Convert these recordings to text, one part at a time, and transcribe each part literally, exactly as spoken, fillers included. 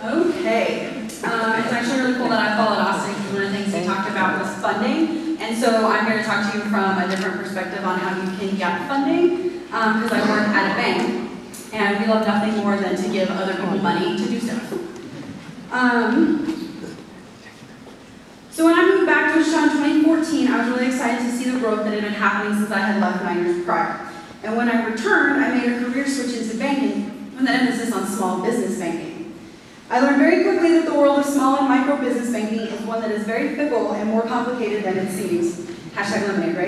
Okay, um, it's actually really cool that I followed Austin because one of the things he talked about was funding. And so I'm here to talk to you from a different perspective on how you can get funding, because um, I work at a bank, and we love nothing more than to give other people money to do stuff. Um, so when I moved back to Wichita in twenty fourteen, I was really excited to see the growth that had been happening since I had left nine years prior. And when I returned, I made a career switch into banking with an emphasis on small business banking. I learned very quickly that the world of small and micro business banking is one that is very fickle and more complicated than it seems. Hashtag lemonade,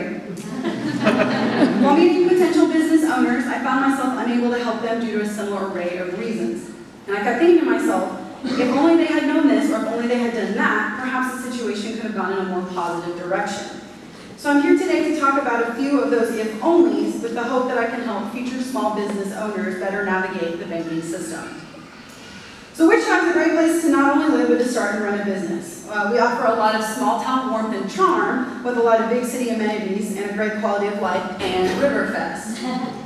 right? While meeting potential business owners, I found myself unable to help them due to a similar array of reasons. And I kept thinking to myself, if only they had known this, or if only they had done that, perhaps the situation could have gone in a more positive direction. So I'm here today to talk about a few of those if-onlys with the hope that I can help future small business owners better navigate the banking system. So Wichita is a great place to not only live, but to start and run a business. Uh, we offer a lot of small town warmth and charm with a lot of big city amenities and a great quality of life and RiverFest.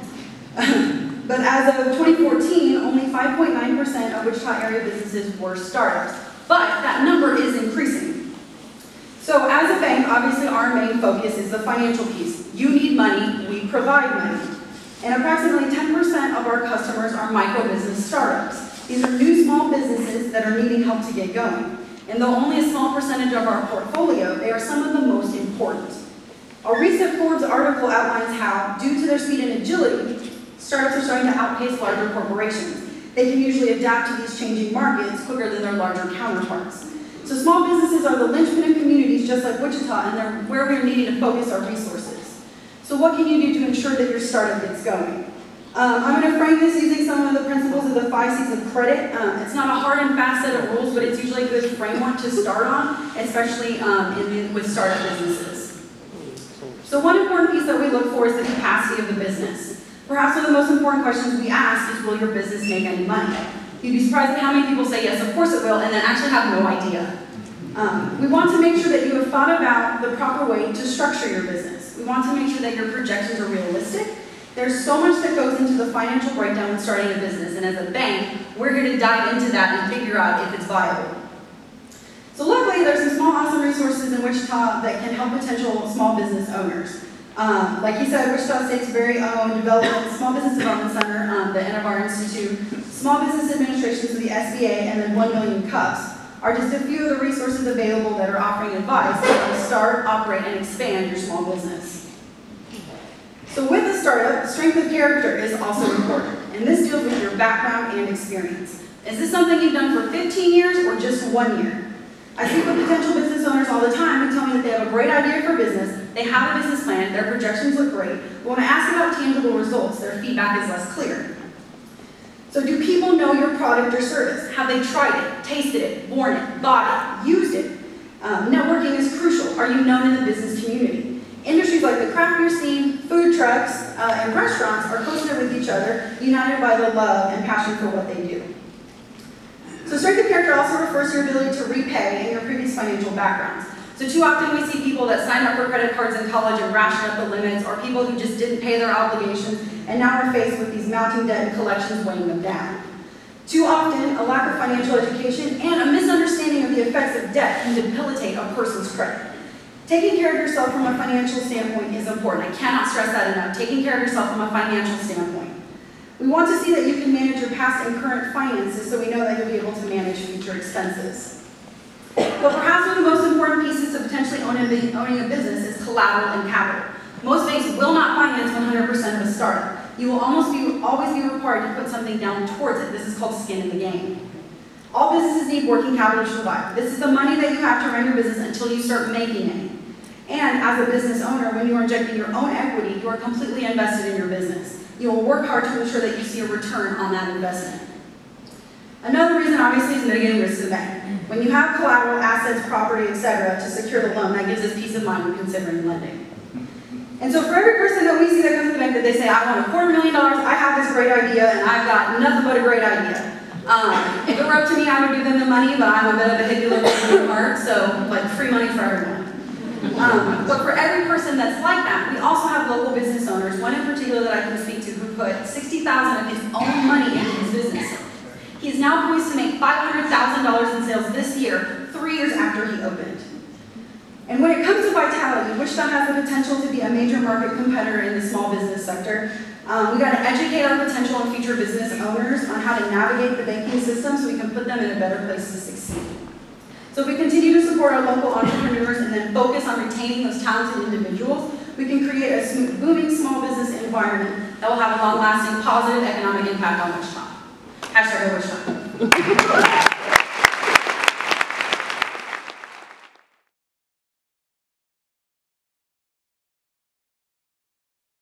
But as of twenty fourteen, only five point nine percent of Wichita area businesses were startups. But that number is increasing. So as a bank, obviously our main focus is the financial piece. You need money, we provide money. And approximately ten percent of our customers are micro business startups. These are new small businesses that are needing help to get going. And though only a small percentage of our portfolio, they are some of the most important. A recent Forbes article outlines how, due to their speed and agility, startups are starting to outpace larger corporations. They can usually adapt to these changing markets quicker than their larger counterparts. So small businesses are the linchpin of communities just like Wichita, and they're where we're needing to focus our resources. So what can you do to ensure that your startup gets going? Um, I'm going to frame this using some of the principles of the five C's of credit. Um, it's not a hard and fast set of rules, but it's usually a good framework to start on, especially um, in, with startup businesses. So one important piece that we look for is the capacity of the business. Perhaps one of the most important questions we ask is, will your business make any money? You'd be surprised at how many people say, yes, of course it will, and then actually have no idea. Um, we want to make sure that you have thought about the proper way to structure your business. We want to make sure that your projections are realistic. There's so much that goes into the financial breakdown when starting a business, and as a bank, we're here to dive into that and figure out if it's viable. So luckily, there's some small awesome resources in Wichita that can help potential small business owners. Um, like he said, Wichita State's very own development, Small Business Development Center, um, the N of R Institute, Small Business Administration, so the S B A, and then one million cups are just a few of the resources available that are offering advice on how to start, operate, and expand your small business. So with a startup, strength of character is also important, and this deals with your background and experience. Is this something you've done for fifteen years or just one year? I speak with potential business owners all the time who tell me that they have a great idea for business, they have a business plan, their projections look great, but when I ask about tangible results, their feedback is less clear. So do people know your product or service? Have they tried it, tasted it, worn it, bought it, used it? Um, networking is crucial. Are you known in the business community? Industries like the craft beer scene, food trucks, uh, and restaurants are closer with each other, united by the love and passion for what they do. So strength of character also refers to your ability to repay and your previous financial backgrounds. So too often we see people that signed up for credit cards in college and ration up the limits, or people who just didn't pay their obligations and now are faced with these mounting debt and collections weighing them down. Too often, a lack of financial education and a misunderstanding of the effects of debt can debilitate a person's credit. Taking care of yourself from a financial standpoint is important. I cannot stress that enough. Taking care of yourself from a financial standpoint. We want to see that you can manage your past and current finances so we know that you'll be able to manage future expenses. But perhaps one of the most important pieces of potentially owning a business is collateral and capital. Most banks will not finance one hundred percent of a startup. You will almost be, always be required to put something down towards it. This is called skin in the game. All businesses need working capital to survive. This is the money that you have to run your business until you start making any. And as a business owner, when you are injecting your own equity, you are completely invested in your business. You will work hard to ensure that you see a return on that investment. Another reason, obviously, is mitigating risk to the bank. When you have collateral, assets, property, et cetera, to secure the loan, that gives us peace of mind when considering lending. And so for every person that we see that comes to the bank that they say, I want a quarter million dollars, I have this great idea, and I've got nothing but a great idea. Um, if it were up to me, I would give them the money, but I'm a bit of a hippie little heart, so like free money for everyone. Um, but for every person that's like that, we also have local business owners, one in particular that I can speak to, who put sixty thousand dollars of his own money into his business. He is now poised to make five hundred thousand dollars in sales this year, three years after he opened. And when it comes to vitality, Wichita has the potential to be a major market competitor in the small business sector. Um, we got to educate our potential and future business owners on how to navigate the banking system so we can put them in a better place to succeed. So if we continue to support our local entrepreneurs and then focus on retaining those talented individuals, we can create a smooth, booming small business environment that will have a long-lasting positive economic impact on Wichita. Hashtag Wichita.